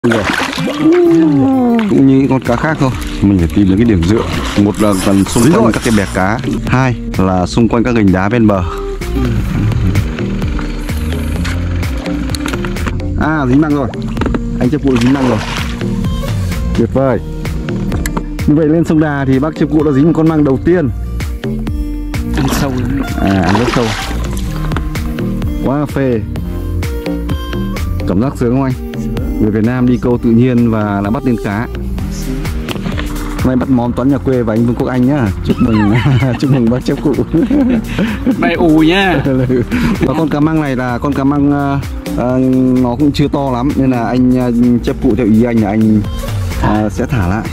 Rồi. Cũng như con cá khác thôi, mình phải tìm được cái điểm dựa. Một là cần xung quanh các cái bè cá, hai là xung quanh các gành đá bên bờ. À, dính măng rồi, anh Chấp Cụ dính măng rồi, tuyệt vời. Như vậy lên sông Đà thì bác Chấp Cụ đã dính một con măng đầu tiên. Ăn sâu. À, ăn rất sâu, quá phê. Cảm giác sướng không anh? Người Việt Nam đi câu tự nhiên và đã bắt lên cá. Hôm nay bắt món Toán nhà quê và anh Vương Quốc Anh nhá. Chúc mừng chúc mừng bác Chấp Cụ. Này ù nhá. Và con cá măng này là con cá măng nó cũng chưa to lắm nên là anh Chấp Cụ theo ý anh là anh sẽ thả lại.